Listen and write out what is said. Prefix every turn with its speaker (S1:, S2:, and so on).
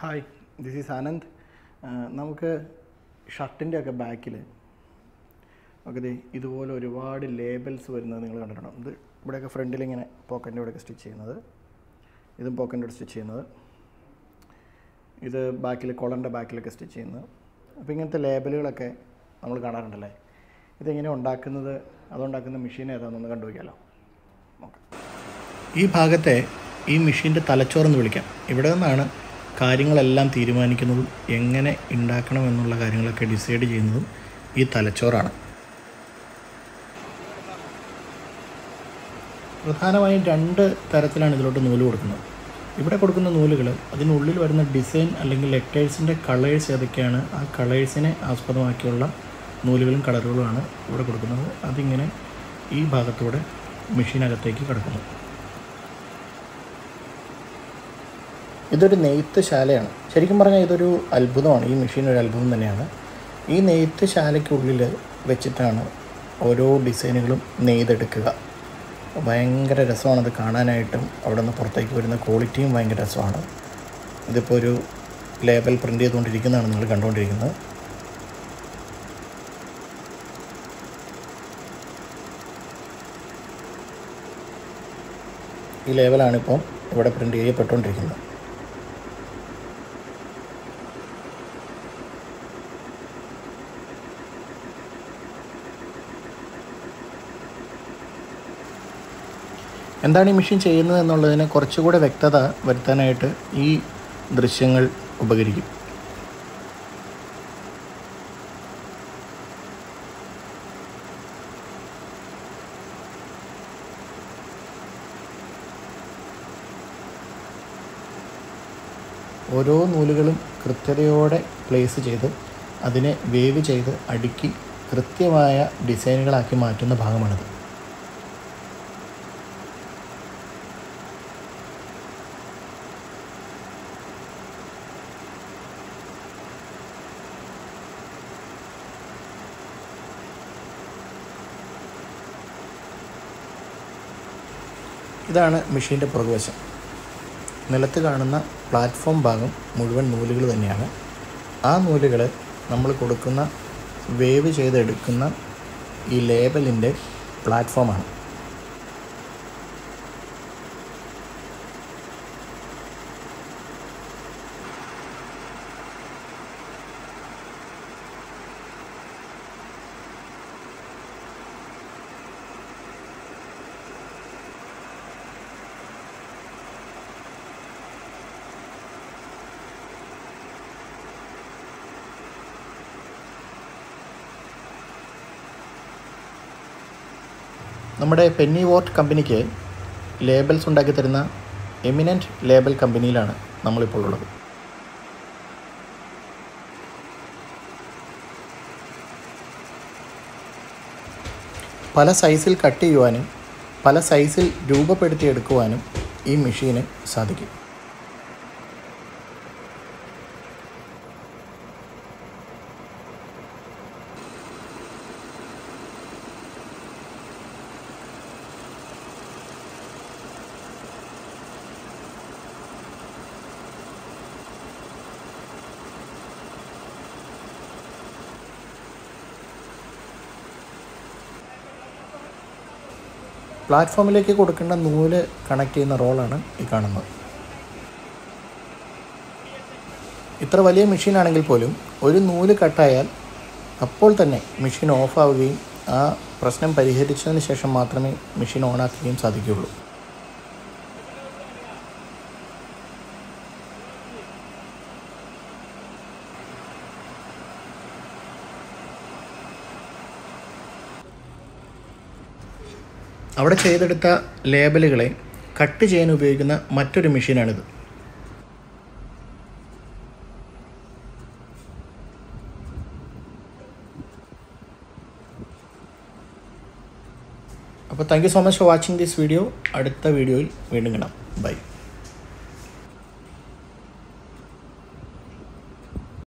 S1: Hi, this is Anand. നമുക്ക് ഷർട്ടിൻ്റെ ഒക്കെ ബാക്കിൽ ഒക്കെ ഇതുപോലെ ഒരുപാട് ലേബൽസ് വരുന്നത് നിങ്ങൾ കണ്ടിട്ടുണ്ടോ? ഇത് ഇവിടെയൊക്കെ ഫ്രണ്ടിലിങ്ങനെ പോക്കറ്റിൻ്റെ ഇവിടെയൊക്കെ സ്റ്റിച്ച് ചെയ്യുന്നത്, ഇതും പോക്കറ്റിൻ്റെ ഇവിടെ സ്റ്റിച്ച് ചെയ്യുന്നത്, ഇത് ബാക്കിൽ കോളറിൻ്റെ ബാക്കിലൊക്കെ സ്റ്റിച്ച് ചെയ്യുന്നത്. അപ്പോൾ ഇങ്ങനത്തെ ലേബലുകളൊക്കെ നമ്മൾ കാണാറുണ്ടല്ലേ? ഇതെങ്ങനെ ഉണ്ടാക്കുന്നത്, അതുണ്ടാക്കുന്ന മെഷീൻ ഏതാണെന്നൊന്ന് കണ്ടുപിടിക്കാമല്ലോ. നോക്കാം. ഈ ഭാഗത്തെ ഈ മെഷീൻ്റെ തലച്ചോറെന്ന് വിളിക്കാം. ഇവിടെ നിന്നാണ് കാര്യങ്ങളെല്ലാം തീരുമാനിക്കുന്നതും എങ്ങനെ ഉണ്ടാക്കണമെന്നുള്ള കാര്യങ്ങളൊക്കെ ഡിസൈഡ് ചെയ്യുന്നതും ഈ തലച്ചോറാണ്. പ്രധാനമായും രണ്ട് തരത്തിലാണ് ഇതിലോട്ട് നൂല് കൊടുക്കുന്നത്. ഇവിടെ കൊടുക്കുന്ന നൂലുകൾ അതിനുള്ളിൽ വരുന്ന ഡിസൈൻ അല്ലെങ്കിൽ ലെറ്റേഴ്സിൻ്റെ കളേഴ്സ് ഏതൊക്കെയാണ്, ആ കളേഴ്സിനെ ആസ്പദമാക്കിയുള്ള നൂലുകളും കളറുകളുമാണ് ഇവിടെ കൊടുക്കുന്നത്. അതിങ്ങനെ ഈ ഭാഗത്തൂടെ മെഷീനകത്തേക്ക് കിടക്കുന്നു. ഇതൊരു നെയ്ത്ത് ശാലയാണ്. ശരിക്കും പറഞ്ഞാൽ ഇതൊരു അത്ഭുതമാണ്. ഈ മെഷീൻ ഒരു അത്ഭുതം തന്നെയാണ്. ഈ നെയ്ത്ത് ശാലയ്ക്കുള്ളിൽ വെച്ചിട്ടാണ് ഓരോ ഡിസൈനുകളും നെയ്തെടുക്കുക. ഭയങ്കര രസമാണത് കാണാനായിട്ടും. അവിടെ നിന്ന് പുറത്തേക്ക് വരുന്ന ക്വാളിറ്റിയും ഭയങ്കര രസമാണ്. ഇതിപ്പോൾ ഒരു ലേബൽ പ്രിൻ്റ് ചെയ്തുകൊണ്ടിരിക്കുന്നതാണ് നിങ്ങൾ കണ്ടുകൊണ്ടിരിക്കുന്നത്. ഈ ലേബലാണിപ്പം ഇവിടെ പ്രിൻ്റ് ചെയ്യപ്പെട്ടുകൊണ്ടിരിക്കുന്നത്. എന്താണ് ഈ മെഷീൻ ചെയ്യുന്നത് എന്നുള്ളതിനെ കുറച്ചുകൂടെ വ്യക്തത വരുത്താനായിട്ട് ഈ ദൃശ്യങ്ങൾ ഉപകരിക്കും. ഓരോ നൂലുകളും കൃത്യതയോടെ പ്ലേസ് ചെയ്ത് അതിനെ വേവ് ചെയ്ത് അടുക്കി കൃത്യമായ ഡിസൈനുകളാക്കി മാറ്റുന്ന ഭാഗമാണിത്. ഇതാണ് മെഷീൻ്റെ പുറകുവശം. നിലത്ത് കാണുന്ന പ്ലാറ്റ്ഫോം ഭാഗം മുഴുവൻ നൂലുകൾ തന്നെയാണ്. ആ നൂലുകൾ നമ്മൾ കൊടുക്കുന്ന വേവ് ചെയ്തെടുക്കുന്ന ഈ ലേബലിൻ്റെ പ്ലാറ്റ്ഫോമാണ്. നമ്മുടെ പെന്നി വോർട്ട് കമ്പനിക്ക് ലേബൽസ് ഉണ്ടാക്കി തരുന്ന എമിനൻറ്റ് ലേബൽ കമ്പനിയിലാണ് നമ്മളിപ്പോൾ ഉള്ളത്. പല സൈസിൽ കട്ട് ചെയ്യുവാനും പല സൈസിൽ രൂപപ്പെടുത്തിയെടുക്കുവാനും ഈ മെഷീന് സാധിക്കും. പ്ലാറ്റ്ഫോമിലേക്ക് കൊടുക്കേണ്ട നൂല് കണക്ട് ചെയ്യുന്ന റോളാണ് ഈ കാണുന്നത്. ഇത്ര വലിയ മെഷീനാണെങ്കിൽ പോലും ഒരു നൂല് കട്ടായാൽ അപ്പോൾ തന്നെ മെഷീൻ ഓഫാവുകയും ആ പ്രശ്നം പരിഹരിച്ചതിന് ശേഷം മാത്രമേ മെഷീൻ ഓണാക്കുകയും സാധിക്കുകയുള്ളൂ. അവിടെ ചെയ്തെടുത്ത ലേബലുകളെ കട്ട് ചെയ്യാൻ ഉപയോഗിക്കുന്ന മറ്റൊരു മെഷീനാണിത്. അപ്പോൾ thank you so much for watching this video. അടുത്ത വീഡിയോയിൽ വീണ്ടും കാണാം. ബൈ.